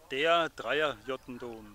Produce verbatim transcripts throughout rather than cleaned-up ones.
Der Dreier-Jottendom.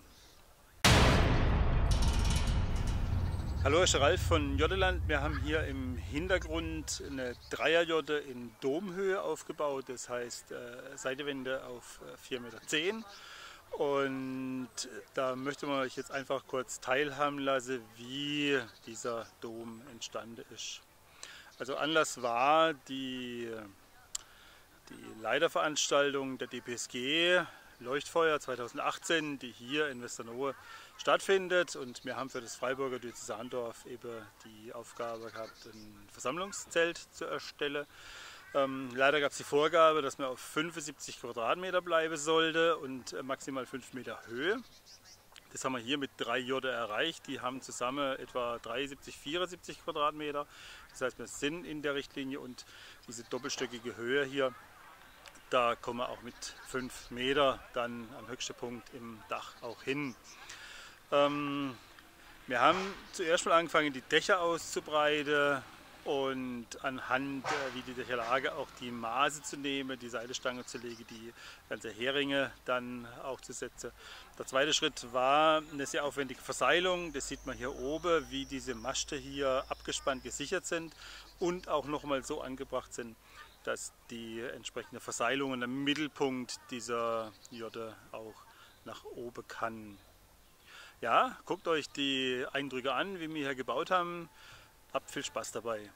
Hallo, ich bin Ralf von Jotteland. Wir haben hier im Hintergrund eine Dreierjotte in Domhöhe aufgebaut. Das heißt äh, Seitewände auf vier Meter zehn. Und da möchte man euch jetzt einfach kurz teilhaben lassen, wie dieser Dom entstanden ist. Also Anlass war die, die Leiterveranstaltung der D P S G Leuchtfeuer zweitausendachtzehn, die hier in Westernohe stattfindet, und wir haben für das Freiburger Diözesandorf eben die Aufgabe gehabt, ein Versammlungszelt zu erstellen. Ähm, leider gab es die Vorgabe, dass man auf fünfundsiebzig Quadratmeter bleiben sollte und äh, maximal fünf Meter Höhe. Das haben wir hier mit drei Jotte erreicht. Die haben zusammen etwa dreiundsiebzig, vierundsiebzig Quadratmeter. Das heißt, wir sind in der Richtlinie, und diese doppelstöckige Höhe hier, da kommen wir auch mit fünf Meter dann am höchsten Punkt im Dach auch hin. Ähm, wir haben zuerst mal angefangen, die Dächer auszubreiten und anhand, äh, wie die Dächerlage, auch die Maße zu nehmen, die Seitenstange zu legen, die ganze Heringe dann auch zu setzen. Der zweite Schritt war eine sehr aufwendige Verseilung. Das sieht man hier oben, wie diese Maste hier abgespannt gesichert sind und auch nochmal so angebracht sind, dass die entsprechende Verseilung im Mittelpunkt dieser Jotte auch nach oben kann. Ja, guckt euch die Eindrücke an, wie wir hier gebaut haben. Habt viel Spaß dabei.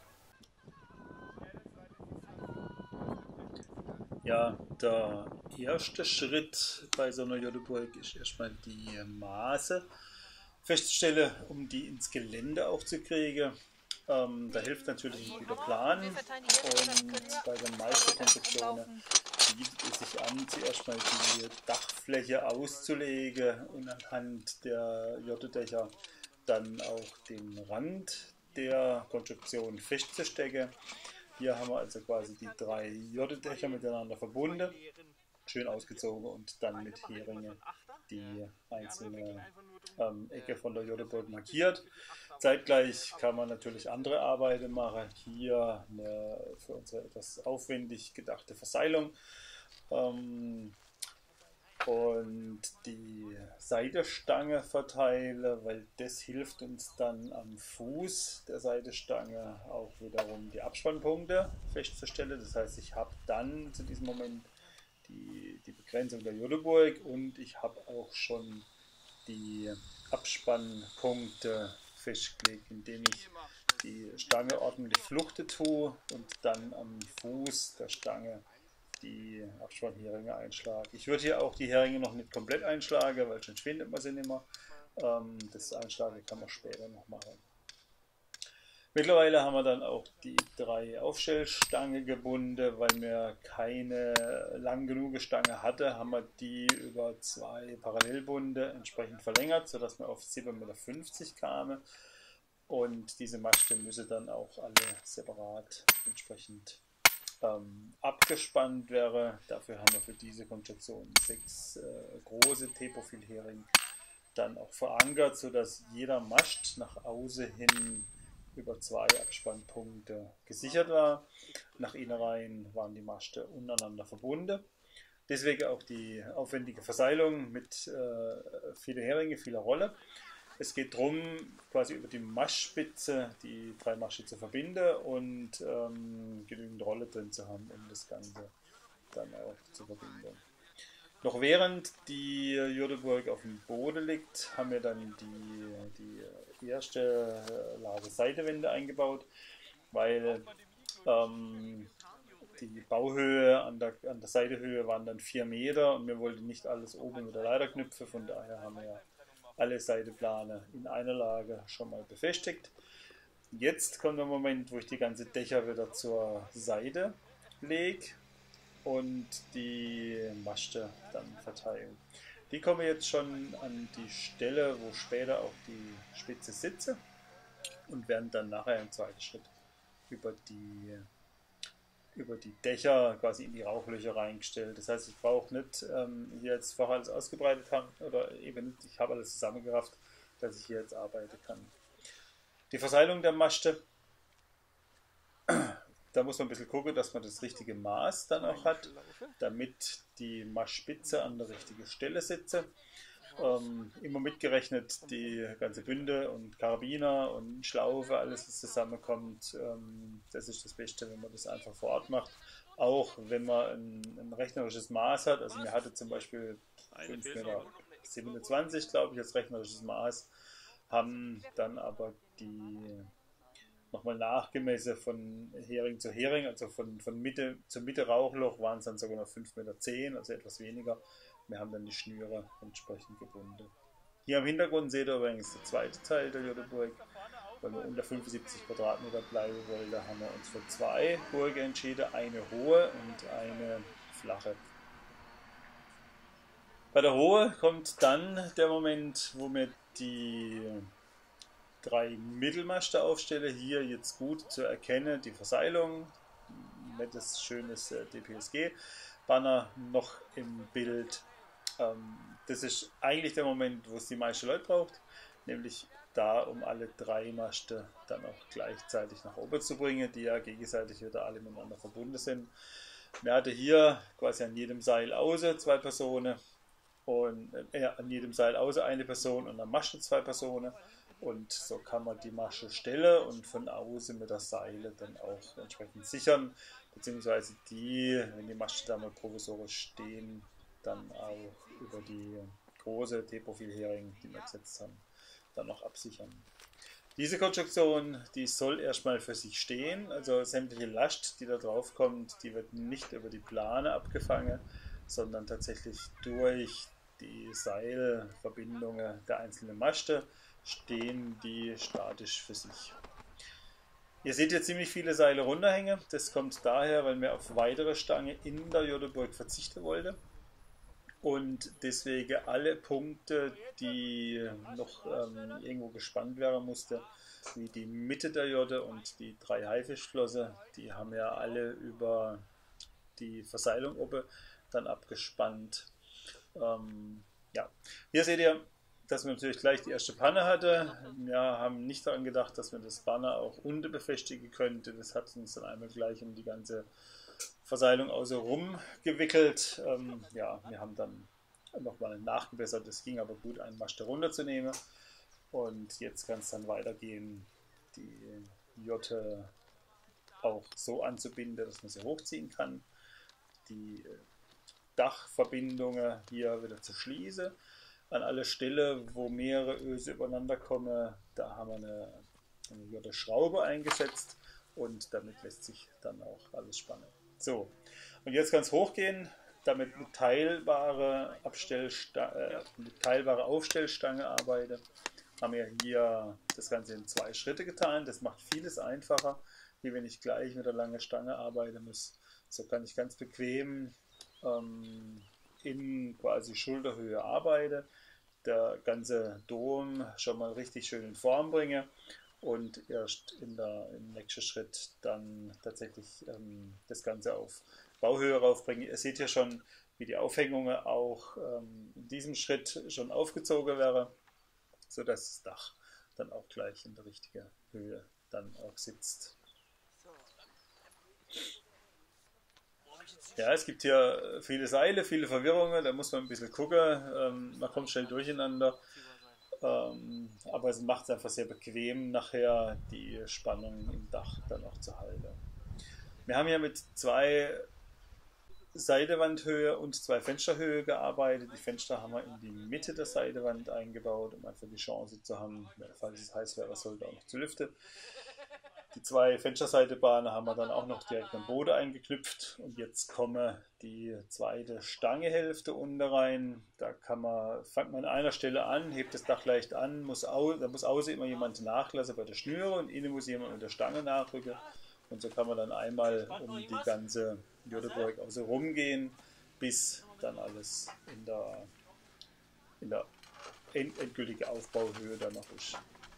Ja, der erste Schritt bei so einer Jotteburg ist erstmal die Maße festzustellen, um die ins Gelände auch zu kriegen. Ähm, da hilft natürlich ein guter Plan, und bei den meisten Konstruktionen bietet es sich an, zuerst mal die Dachfläche auszulegen und anhand der Jottedächer dann auch den Rand der Konstruktion festzustecken. Hier haben wir also quasi die drei Jottedächer miteinander verbunden, schön ausgezogen, und dann mit Heringe die einzelne ähm, Ecke von der Jotteburg markiert. Zeitgleich kann man natürlich andere Arbeiten machen. Hier eine für unsere etwas aufwendig gedachte Verseilung. Ähm, und die Seitenstange verteile, weil das hilft uns dann am Fuß der Seitenstange auch wiederum die Abspannpunkte festzustellen. Das heißt, ich habe dann zu diesem Moment die, die Begrenzung der Jotteburg, und ich habe auch schon die Abspannpunkte festgelegt, indem ich die Stange ordentlich fluchten tue und dann am Fuß der Stange die Abspannheringe einschlagen. Ich würde hier auch die Heringe noch nicht komplett einschlagen, weil sonst findet man sie nicht mehr. Ähm, das Einschlagen kann man später noch machen. Mittlerweile haben wir dann auch die drei Aufstellstangen gebunden, weil wir keine lang genug Stange hatte, haben wir die über zwei Parallelbunde entsprechend verlängert, sodass wir auf sieben Meter fünfzig kamen. Und diese Maste müsse dann auch alle separat entsprechend ähm, abgespannt werden. Dafür haben wir für diese Konstruktion sechs äh, große T-Profil-Heringe dann auch verankert, sodass jeder Mast nach außen hin über zwei Abspannpunkte gesichert war. Nach innen rein waren die Maste untereinander verbunden. Deswegen auch die aufwendige Verseilung mit äh, vielen Heringe, vieler Rolle. Es geht darum, quasi über die Mastspitze die drei Maste zu verbinden und ähm, genügend Rolle drin zu haben, um das Ganze dann auch zu verbinden. Noch während die Jotteburg auf dem Boden liegt, haben wir dann die, die erste Lage Seitenwände eingebaut, weil ähm, die Bauhöhe an der, an der Seitenhöhe waren dann vier Meter, und wir wollten nicht alles oben mit der Leiter knüpfen, von daher haben wir alle Seitenplane in einer Lage schon mal befestigt. Jetzt kommt der Moment, wo ich die ganze Dächer wieder zur Seite lege und die Maste dann verteilen. Die kommen jetzt schon an die Stelle, wo später auch die Spitze sitze, und werden dann nachher im zweiten Schritt über die, über die Dächer quasi in die Rauchlöcher reingestellt. Das heißt, ich brauche nicht ähm, hier jetzt vorher alles ausgebreitet haben, oder eben nicht, ich habe alles zusammengerafft, dass ich hier jetzt arbeiten kann. Die Verseilung der Maste da muss man ein bisschen gucken, dass man das richtige Maß dann auch hat, damit die Mastspitze an der richtigen Stelle sitzt. Ähm, immer mitgerechnet die ganze Bünde und Karabiner und Schlaufe, alles was zusammenkommt. Ähm, das ist das Beste, wenn man das einfach vor Ort macht. Auch wenn man ein, ein rechnerisches Maß hat. Also mir hatte zum Beispiel fünf Meter siebenundzwanzig, glaube ich, als rechnerisches Maß, haben dann aber die nochmal nachgemessen von Hering zu Hering, also von, von Mitte zu Mitte Rauchloch waren es dann sogar noch fünf Meter zehn, also etwas weniger. Wir haben dann die Schnüre entsprechend gebunden. Hier im Hintergrund seht ihr übrigens der zweite Teil der Jodleburg. Weil wir unter fünfundsiebzig Quadratmeter bleiben wollten, haben wir uns für zwei Burgen entschieden, eine hohe und eine flache. Bei der hohe kommt dann der Moment, wo wir die drei Mittelmaste aufstellen. Hier jetzt gut zu erkennen, die Verseilung, nettes, schönes D P S G-Banner noch im Bild. Das ist eigentlich der Moment, wo es die meisten Leute braucht, nämlich da, um alle drei Maste dann auch gleichzeitig nach oben zu bringen, die ja gegenseitig wieder alle miteinander verbunden sind. Wir hatten hier quasi an jedem Seil außer zwei Personen und äh, an jedem Seil außer eine Person und am Maste zwei Personen. Und so kann man die Masche stellen und von außen mit der Seile dann auch entsprechend sichern, beziehungsweise die, wenn die Maste da mal provisorisch stehen, dann auch über die große T-Profil-Hering, die wir gesetzt haben, dann noch absichern. Diese Konstruktion, die soll erstmal für sich stehen, also sämtliche Last, die da drauf kommt, die wird nicht über die Plane abgefangen, sondern tatsächlich durch die Seilverbindungen der einzelnen Maste stehen die statisch für sich. Ihr seht hier ziemlich viele Seile runterhängen, das kommt daher, weil wir auf weitere Stange in der Jodleburg verzichten wollten. Und deswegen alle Punkte, die noch ähm, irgendwo gespannt werden mussten, wie die Mitte der Jodde und die drei Haifischflosse, die haben wir alle über die Verseilung oben dann abgespannt. Ähm, ja. Hier seht ihr, dass wir natürlich gleich die erste Panne hatten. Wir haben nicht daran gedacht, dass wir das Banner auch unten befestigen könnten. Das hat uns dann einmal gleich um die ganze Verseilung außer rum gewickelt. Ähm, ja, wir haben dann nochmal nachgebessert. Es ging aber gut, einen Maste runterzunehmen. Und jetzt kann es dann weitergehen, die Jotte auch so anzubinden, dass man sie hochziehen kann. Die Dachverbindungen hier wieder zu schließen. An alle Stellen, wo mehrere Öse übereinander kommen, da haben wir eine, eine Jotte Schraube eingesetzt und damit lässt sich dann auch alles spannen. So, und jetzt kann es hochgehen, damit mit teilbare, äh, mit teilbare Aufstellstange arbeite. Haben wir hier das Ganze in zwei Schritte getan. Das macht vieles einfacher, wie wenn ich gleich mit einer langen Stange arbeiten muss. So kann ich ganz bequem ähm, in quasi Schulterhöhe arbeiten, der ganze Dom schon mal richtig schön in Form bringe und erst in der, im nächsten Schritt dann tatsächlich ähm, das Ganze auf Bauhöhe raufbringe. Ihr seht ja schon, wie die Aufhängungen auch ähm, in diesem Schritt schon aufgezogen wäre, sodass das Dach dann auch gleich in der richtigen Höhe dann auch sitzt. Ja, es gibt hier viele Seile, viele Verwirrungen, da muss man ein bisschen gucken, ähm, man kommt schnell durcheinander, ähm, aber es macht es einfach sehr bequem, nachher die Spannung im Dach dann auch zu halten. Wir haben hier mit zwei Seitewandhöhe und zwei Fensterhöhe gearbeitet. Die Fenster haben wir in die Mitte der Seitewand eingebaut, um einfach die Chance zu haben, falls es heiß wäre, sollte auch noch zu lüften. Die zwei Fensterseitebahnen haben wir dann auch noch direkt am Boden eingeknüpft und jetzt kommen die zweite Stangehälfte unten rein. Da kann man, fängt man an einer Stelle an, hebt das Dach leicht an, muss au, da muss außen immer jemand nachlassen bei der Schnüre und innen muss jemand mit der Stange nachrücken. Und so kann man dann einmal um die ganze Jodleburg außen rumgehen, bis dann alles in der, in der end, endgültigen Aufbauhöhe dann noch ist.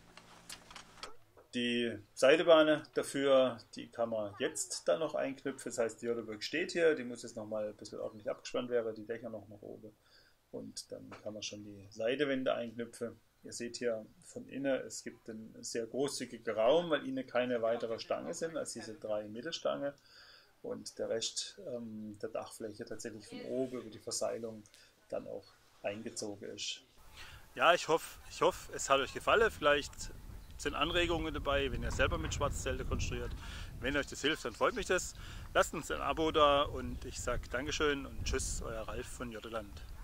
Die Seitebahn dafür, die kann man jetzt dann noch einknüpfen. Das heißt, die Jodleburg steht hier, die muss jetzt nochmal ein bisschen ordentlich abgespannt werden, die Dächer noch nach oben. und dann kann man schon die Seitewände einknüpfen. Ihr seht hier von innen, es gibt einen sehr großzügigen Raum, weil innen keine weitere Stange sind als diese drei Mittelstange und der Rest ähm, der Dachfläche tatsächlich von oben über die Verseilung dann auch eingezogen ist. Ja, ich hoffe, ich hoffe, es hat euch gefallen. Vielleicht sind Anregungen dabei, wenn ihr selber mit Schwarzzelte konstruiert. Wenn euch das hilft, dann freut mich das. Lasst uns ein Abo da und ich sage Dankeschön und Tschüss, euer Ralf von Jotteland.